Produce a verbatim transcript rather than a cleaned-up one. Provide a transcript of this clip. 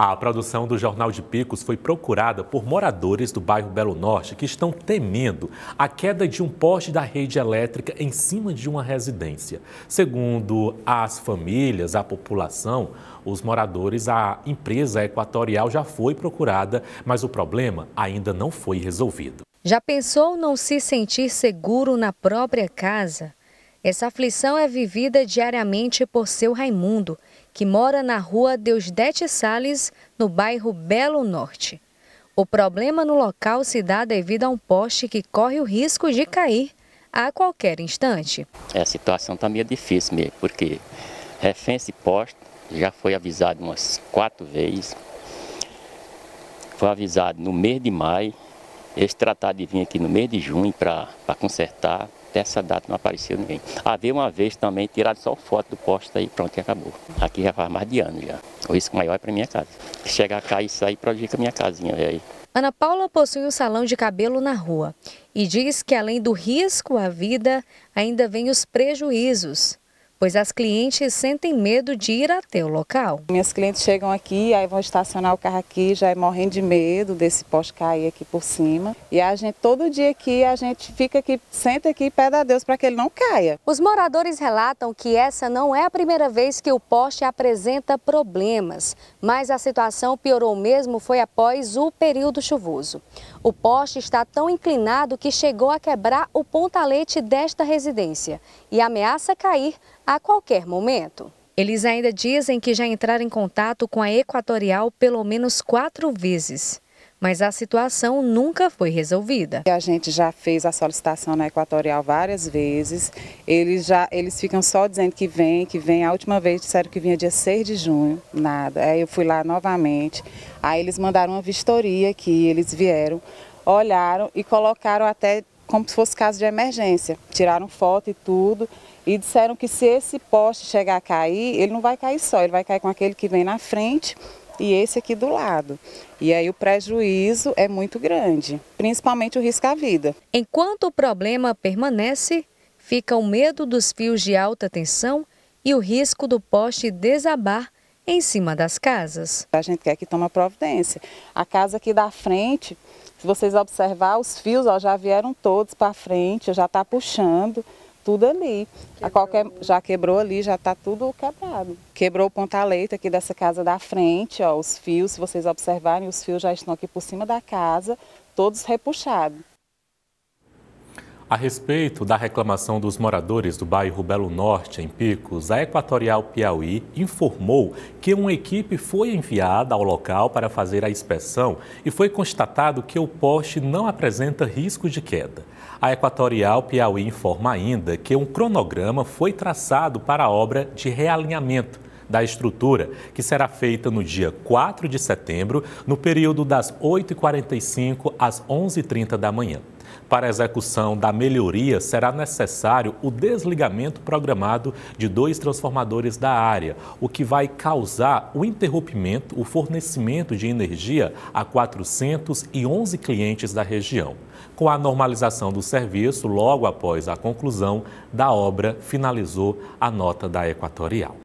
A produção do Jornal de Picos foi procurada por moradores do bairro Belo Norte que estão temendo a queda de um poste da rede elétrica em cima de uma residência. Segundo as famílias, a população, os moradores, a empresa Equatorial já foi procurada, mas o problema ainda não foi resolvido. Já pensou não se sentir seguro na própria casa? Essa aflição é vivida diariamente por seu Raimundo, que mora na rua Deusdete Salles, no bairro Belo Norte. O problema no local se dá devido a um poste que corre o risco de cair a qualquer instante. A situação está meio difícil mesmo, porque refém esse poste, já foi avisado umas quatro vezes, foi avisado no mês de maio, eles trataram de vir aqui no mês de junho para consertar. Até essa data não apareceu ninguém. Havia uma vez também tirado só foto do poste aí, pronto, e acabou. Aqui já faz mais de ano já. O risco maior é para minha casa. Se chegar a cair isso aí, prejudica a minha casinha, velho. Ana Paula possui um salão de cabelo na rua e diz que além do risco à vida, ainda vem os prejuízos, pois as clientes sentem medo de ir até o local. Minhas clientes chegam aqui, aí vão estacionar o carro aqui, já é morrendo de medo desse poste cair aqui por cima. E a gente, todo dia aqui, a gente fica aqui, senta aqui e pede a Deus para que ele não caia. Os moradores relatam que essa não é a primeira vez que o poste apresenta problemas, mas a situação piorou mesmo foi após o período chuvoso. O poste está tão inclinado que chegou a quebrar o pontalete desta residência e ameaça cair a qualquer momento. Eles ainda dizem que já entraram em contato com a Equatorial pelo menos quatro vezes, mas a situação nunca foi resolvida. A gente já fez a solicitação na Equatorial várias vezes, eles, já, eles ficam só dizendo que vem, que vem. A última vez disseram que vinha dia seis de junho, nada. Aí eu fui lá novamente, aí eles mandaram uma vistoria aqui, eles vieram, olharam e colocaram até como se fosse caso de emergência, tiraram foto e tudo. E disseram que se esse poste chegar a cair, ele não vai cair só, ele vai cair com aquele que vem na frente e esse aqui do lado. E aí o prejuízo é muito grande, principalmente o risco à vida. Enquanto o problema permanece, fica o medo dos fios de alta tensão e o risco do poste desabar em cima das casas. A gente quer que tome providência. A casa aqui da frente, se vocês observar, os fios ó, já vieram todos para frente, já está puxando. Tudo ali, a qualquer, já quebrou ali, já está tudo quebrado. Quebrou o pontalete aqui dessa casa da frente, ó, os fios, se vocês observarem, os fios já estão aqui por cima da casa, todos repuxados. A respeito da reclamação dos moradores do bairro Belo Norte, em Picos, a Equatorial Piauí informou que uma equipe foi enviada ao local para fazer a inspeção e foi constatado que o poste não apresenta risco de queda. A Equatorial Piauí informa ainda que um cronograma foi traçado para a obra de realinhamento da estrutura, que será feita no dia quatro de setembro, no período das oito e quarenta e cinco às onze e trinta da manhã. Para a execução da melhoria, será necessário o desligamento programado de dois transformadores da área, o que vai causar o interrompimento, o fornecimento de energia a quatrocentos e onze clientes da região. Com a normalização do serviço, logo após a conclusão da obra, finalizou a nota da Equatorial.